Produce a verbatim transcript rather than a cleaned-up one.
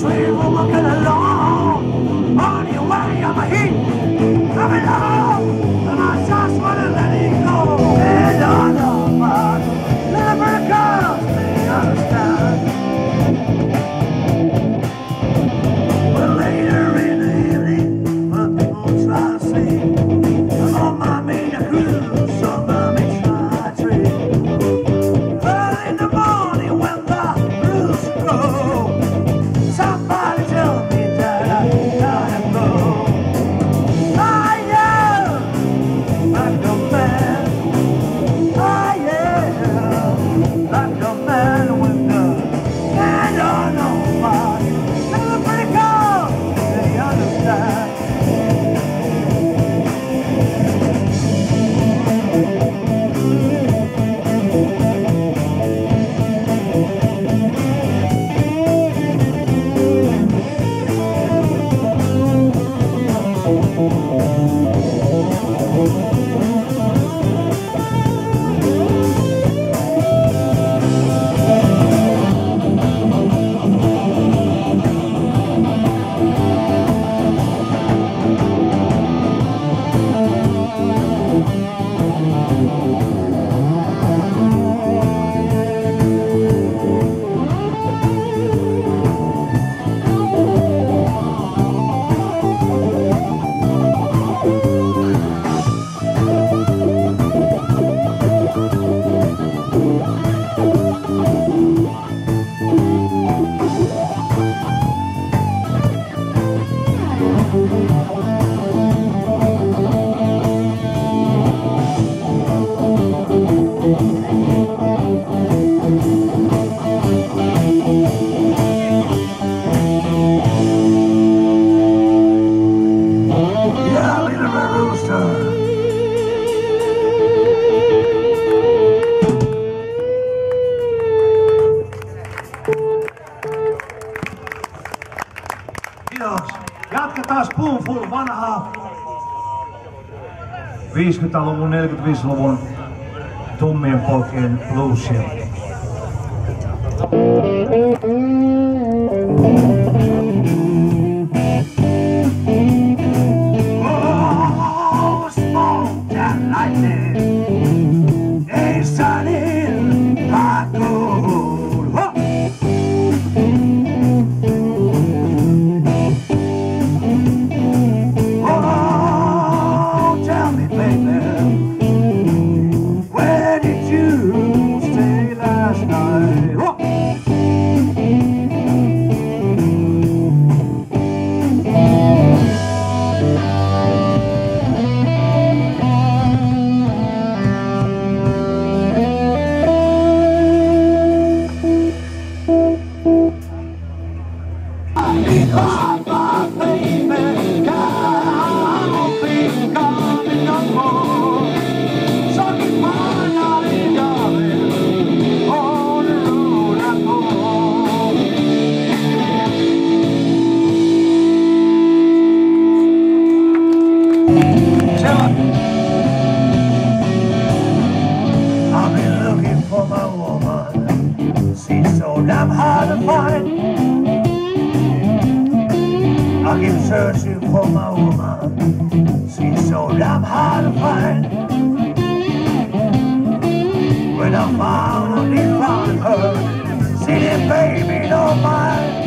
sweet woman, get along. On your way, I'm a heat. Come along, and I just wanna let it go. And I know my little girls, they understand. Well, later in the evening, when people try to sleep, I'm on my main cruise, on my main try trip. Early in the morning, when the blues go, somebody tell me that I gotta go. I am like a man. I am like a man with a hand on nobody. Little pretty girl, they understand. Kiitos. Jatketaan Spoonful, vanhaa viisikymmentäluvun, neljäkymmentäviisiluvun tummien poikien bluesia. Oh, smoke and lightning, they shining like gold. Oh. Where did you stay last night? Oh. I've been looking for my woman. She's so damn hard to find. I keep searching for my woman. She's so damn hard to find. When I finally found her, she didn't pay me no mind.